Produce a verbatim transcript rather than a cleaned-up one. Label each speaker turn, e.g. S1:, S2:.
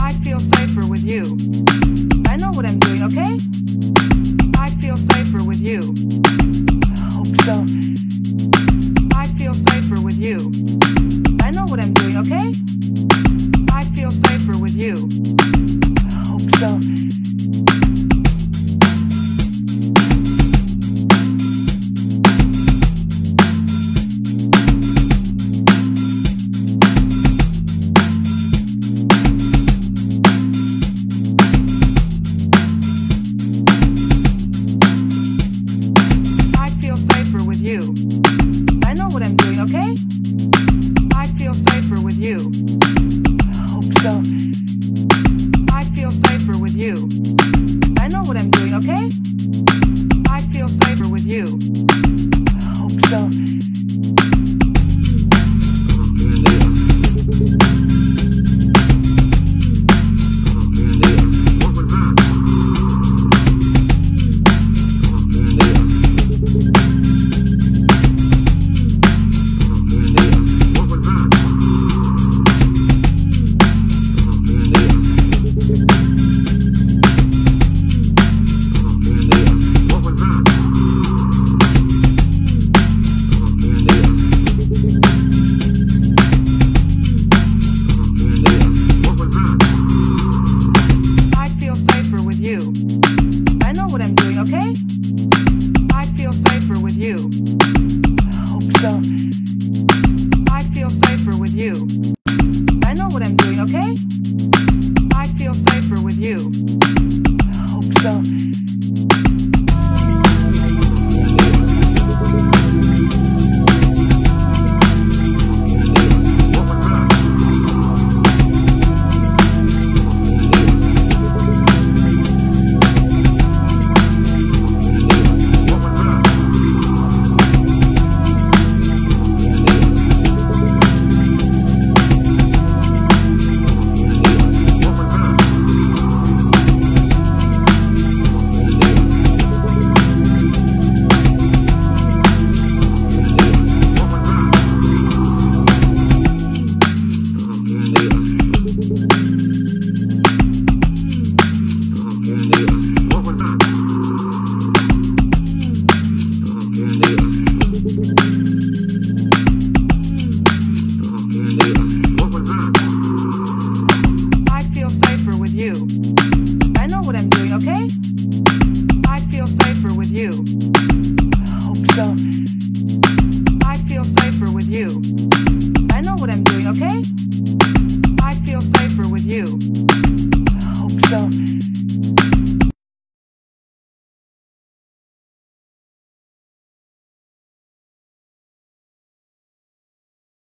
S1: I feel safer with you. I know what I'm doing, okay? I feel safer with you.
S2: I hope so.
S1: I feel safer with you. I know what I'm doing, okay? I feel safer with you.
S2: I hope so.
S1: With you. I know what I'm doing, okay? I feel safer with you.
S2: I hope so.
S1: I feel safer with you. I know what I'm doing, okay? I feel safer with you.
S2: I hope so.
S1: I know what I'm doing, okay? I feel safer with you.
S2: I hope so.
S1: I feel safer with you. I know what I'm doing, okay? I feel safer with you.